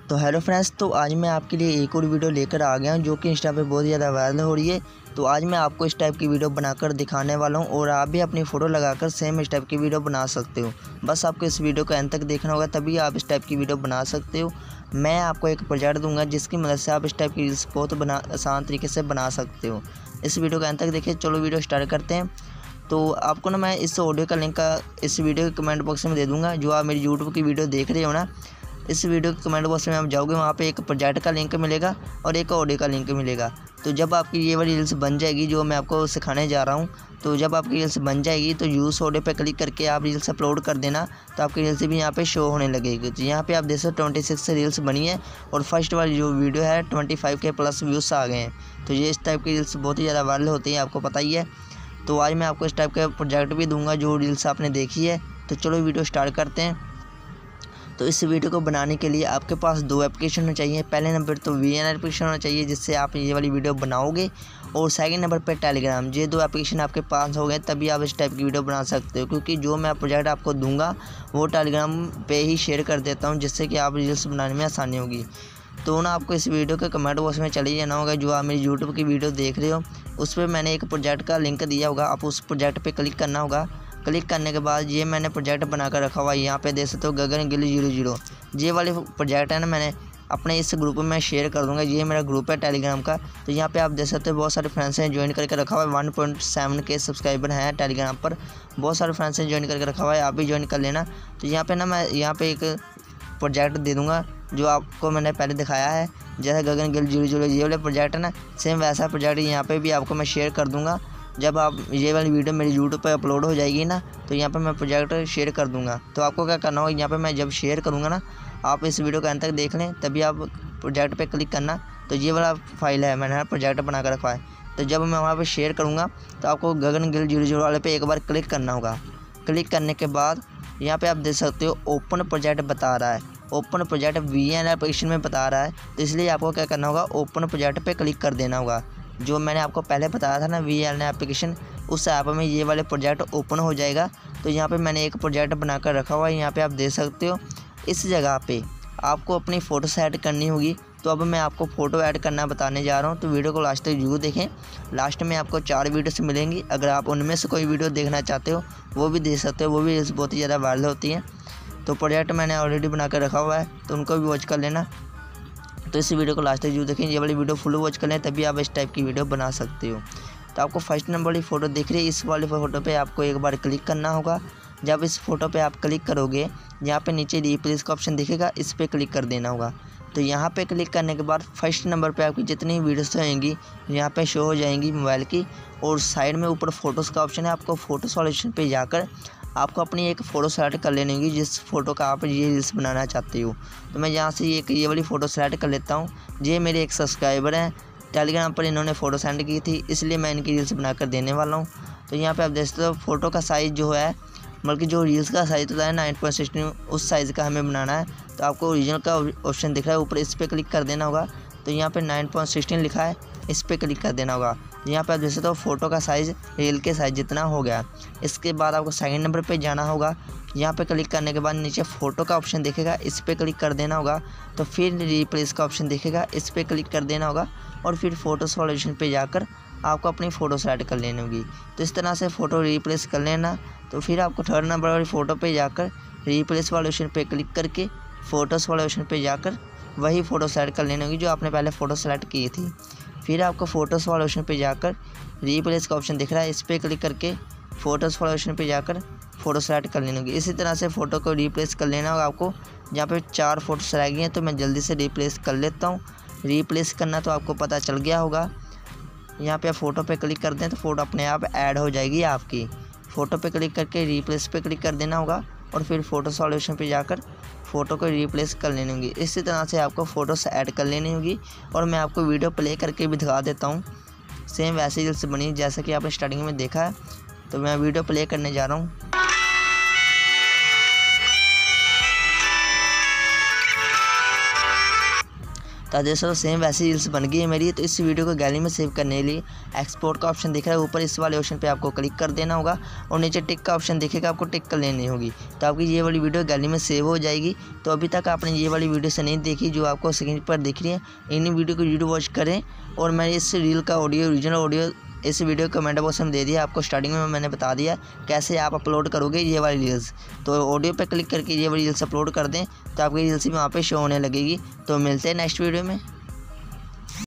तो hello friends, तो आज मैं आपके लिए एक और वीडियो लेकर आ गया हूं जो कि इंस्टा पे बहुत ज़्यादा वायरल हो रही है। तो आज मैं आपको इस टाइप की वीडियो बनाकर दिखाने वाला हूं और आप भी अपनी फ़ोटो लगाकर सेम इस टाइप की वीडियो बना सकते हो। बस आपको इस वीडियो को एंड तक देखना होगा, तभी आप इस टाइप की वीडियो बना सकते हो। मैं आपको एक प्रोजेक्ट दूँगा जिसकी मदद से आप इस टाइप की रील्स बहुत आसान तरीके से बना सकते हो। इस वीडियो को एंड तक देखिए। चलो वीडियो स्टार्ट करते हैं। तो आपको ना मैं इस ऑडियो का लिंक इस वीडियो के कमेंट बॉक्स में दे दूँगा। जो आप मेरी यूट्यूब की वीडियो देख रहे हो ना, इस वीडियो के कमेंट बॉक्स में आप जाओगे, वहाँ पे एक प्रोजेक्ट का लिंक मिलेगा और एक ऑडियो का लिंक मिलेगा। तो जब आपकी ये वाली रील्स बन जाएगी जो मैं आपको सिखाने जा रहा हूँ, तो जब आपकी रील्स बन जाएगी तो यूज़ ऑडियो पे क्लिक करके आप रील्स अपलोड कर देना, तो आपकी रील्स भी यहाँ पे शो होने लगेगी। तो यहाँ पे आप देख सकते हो 26 रील्स बनी है और फर्स्ट वाली जो वीडियो है 25K प्लस व्यूज़ आ गए हैं। तो ये इस टाइप की रील्स बहुत ही ज़्यादा वायरल होती है, आपको पता ही है। तो आज मैं आपको इस टाइप का प्रोजेक्ट भी दूंगा जो रील्स आपने देखी है। तो चलो वीडियो स्टार्ट करते हैं। तो इस वीडियो को बनाने के लिए आपके पास दो एप्लीकेशन होना चाहिए। पहले नंबर तो VN एप्लीकेशन होना चाहिए जिससे आप ये वाली वीडियो बनाओगे, और सेकंड नंबर पर टेलीग्राम। ये दो एप्लीकेशन आपके पास हो गए तभी आप इस टाइप की वीडियो बना सकते हो, क्योंकि जो मैं प्रोजेक्ट आपको दूंगा वो टेलीग्राम पे ही शेयर कर देता हूँ, जिससे कि आप रील्स बनाने में आसानी होगी। तो ना आपको इस वीडियो के कमेंट बॉक्स में चले जाना होगा। जो आप मेरी यूट्यूब की वीडियो देख रहे हो उस पर मैंने एक प्रोजेक्ट का लिंक दिया होगा, आप उस प्रोजेक्ट पे क्लिक करना होगा। क्लिक करने के बाद ये मैंने प्रोजेक्ट बनाकर रखा हुआ है, यहाँ पे देख सकते हो गगन गिल 00। ये वाले प्रोजेक्ट है ना, मैंने अपने इस ग्रुप में शेयर कर दूंगा। ये मेरा ग्रुप है टेलीग्राम का। तो यहाँ पे आप देख सकते हो बहुत सारे फ्रेंड्स हैं ज्वाइन करके रखा हुआ है। 1.7K सब्सक्राइबर हैं टेलीग्राम पर। बहुत सारे फ्रेंड्स हैं ज्वाइन करके रखा हुआ है, आप भी ज्वाइन कर लेना। तो यहाँ पे ना मैं यहाँ पे एक प्रोजेक्ट दे दूँगा जो आपको मैंने पहले दिखाया है, जैसे गगन गिल 00 ये वाले प्रोजेक्ट है ना, सेम वैसा प्रोजेक्ट यहाँ पे भी आपको मैं शेयर कर दूँगा। जब आप ये वाली वीडियो मेरी यूट्यूब पर अपलोड हो जाएगी ना, तो यहाँ पे मैं प्रोजेक्ट शेयर कर दूँगा। तो आपको क्या करना होगा, यहाँ पे मैं जब शेयर करूँगा ना, आप इस वीडियो को अंत तक देख लें तभी आप प्रोजेक्ट पे क्लिक करना। तो ये वाला फाइल है, मैंने प्रोजेक्ट बना कर रखा है। तो जब मैं वहाँ पे शेयर करूँगा तो आपको गगन गिल 00 वाले पे एक बार क्लिक करना होगा। क्लिक करने के बाद यहाँ पे आप देख सकते हो ओपन प्रोजेक्ट बता रहा है। ओपन प्रोजेक्ट VN एप्लीकेशन में बता रहा है, तो इसलिए आपको क्या करना होगा, ओपन प्रोजेक्ट पे क्लिक कर देना होगा। जो मैंने आपको पहले बताया था ना VN एप्लीकेशन, उस ऐप में ये वाले प्रोजेक्ट ओपन हो जाएगा। तो यहाँ पे मैंने एक प्रोजेक्ट बनाकर रखा हुआ है, यहाँ पे आप देख सकते हो। इस जगह पे आपको अपनी फ़ोटो ऐड करनी होगी। तो अब मैं आपको फ़ोटो ऐड करना बताने जा रहा हूँ, तो वीडियो को लास्ट तक जरूर देखें। लास्ट में आपको 4 वीडियोस मिलेंगी, अगर आप उनमें से कोई वीडियो देखना चाहते हो वो भी देख सकते हो। वो भी बहुत ही ज़्यादा वायरल होती हैं। तो प्रोजेक्ट मैंने ऑलरेडी बना कर रखा हुआ है, तो उनको भी वॉच कर लेना। तो इस वीडियो को लास्ट तक जरूर देखें, ये वाली वीडियो फुल वॉच कर लें तभी आप इस टाइप की वीडियो बना सकते हो। तो आपको फर्स्ट नंबर वाली फ़ोटो दिख रही है, इस वाली फ़ोटो पे आपको एक बार क्लिक करना होगा। जब इस फ़ोटो पे आप क्लिक करोगे, यहाँ पे नीचे रिप्लेस का ऑप्शन दिखेगा, इस पर क्लिक कर देना होगा। तो यहाँ पे क्लिक करने के बाद फर्स्ट नंबर पे आपकी जितनी वीडियोस होंगी यहाँ पे शो हो जाएंगी मोबाइल की, और साइड में ऊपर फ़ोटोज़ का ऑप्शन है। आपको फ़ोटो सॉल्यूशन पे जाकर आपको अपनी एक फ़ोटो सेलेक्ट कर लेनी होगी जिस फ़ोटो का आप ये रील्स बनाना चाहते हो। तो मैं यहाँ से ये वाली फ़ोटो सेलेक्ट कर लेता हूँ। ये मेरे एक सब्सक्राइबर हैं, टेलीग्राम पर इन्होंने फ़ोटो सेंड की थी, इसलिए मैं इनकी रील्स बनाकर देने वाला हूँ। तो यहाँ पे आप देख सकते हो फ़ोटो का साइज़ जो है, बल्कि जो रील्स का साइज़ होता है 9.16, उस साइज़ का हमें बनाना है। तो आपको ओरिजिनल का ऑप्शन दिख रहा है ऊपर, इस पर क्लिक कर देना होगा। तो यहाँ पे 9.16 लिखा है, इस पर क्लिक कर देना होगा। यहाँ पे आप देख सकते हो फ़ोटो का साइज़ रील के साइज़ जितना हो गया। इसके बाद आपको सेकंड नंबर पे जाना होगा। यहाँ पे क्लिक करने के बाद नीचे फ़ोटो का ऑप्शन दिखेगा, इस पर क्लिक कर देना होगा। तो फिर रिप्लेस का ऑप्शन दिखेगा, इस पर क्लिक कर देना होगा, और फिर फ़ोटो सॉल्यूशन पे जाकर आपको अपनी फ़ोटो सेलेक्ट कर लेनी होगी। तो इस तरह से फ़ोटो रिप्लेस कर लेना। तो फिर आपको थर्ड नंबर वाली फ़ोटो पे जाकर रिप्लेस वाले ऑप्शन पे क्लिक करके फ़ोटोज़ वाले ऑप्शन पे जाकर वही फ़ोटो सेलेक्ट कर लेनी होगी जो आपने पहले फ़ोटो सेलेक्ट की थी। फिर आपको फ़ोटोज़ वाले ऑप्शन पे जाकर रिप्लेस का ऑप्शन दिख रहा है, इस पर क्लिक करके फ़ोटोज़ वाले ऑप्शन पे जाकर फ़ोटो सेलेक्ट कर लेनी होगी। इसी तरह से फ़ोटो को रिप्लेस कर लेना होगा आपको। यहाँ पे 4 फ़ोटोज़ रह गई हैं, तो मैं जल्दी से रिप्लेस कर लेता हूँ। रिप्लेस करना तो आपको पता चल गया होगा। यहाँ पे आप फ़ोटो पे क्लिक कर दें तो फ़ोटो अपने आप ऐड हो जाएगी आपकी। फ़ोटो पे क्लिक करके रिप्लेस पे क्लिक कर देना होगा, और फिर फ़ोटो सॉल्यूशन पे जाकर फ़ोटो को रिप्लेस कर लेनी होगी। इसी तरह से आपको फ़ोटोस ऐड कर लेनी होगी, और मैं आपको वीडियो प्ले करके भी दिखा देता हूँ। सेम वैसे रील्स बनी जैसा कि आपने स्टार्टिंग में देखा है। तो मैं वीडियो प्ले करने जा रहा हूँ। तो जैसे सेम वैसी रील्स बन गई है मेरी। तो इस वीडियो को गैलरी में सेव करने के लिए एक्सपोर्ट का ऑप्शन दिख रहा है ऊपर, इस वाले ऑप्शन पे आपको क्लिक कर देना होगा और नीचे टिक का ऑप्शन दिखेगा, आपको टिक कर लेनी होगी। तो आपकी ये वाली वीडियो गैलरी में सेव हो जाएगी। तो अभी तक आपने ये वाली वीडियो से नहीं देखी जो आपको स्क्रीन पर दिख रही है, इन्हीं वीडियो को वीडियो वॉच करें। और मैंने इस रील का ऑडियो, ओरिजिनल ऑडियो इस वीडियो कमेंट बॉक्स में दे दिया, आपको स्टार्टिंग में मैंने बता दिया कैसे आप अपलोड करोगे ये वाली रील्स। तो ऑडियो पे क्लिक करके ये वाली रील्स अपलोड कर दें तो आपकी रील्स भी वहाँ पे शो होने लगेगी। तो मिलते हैं नेक्स्ट वीडियो में।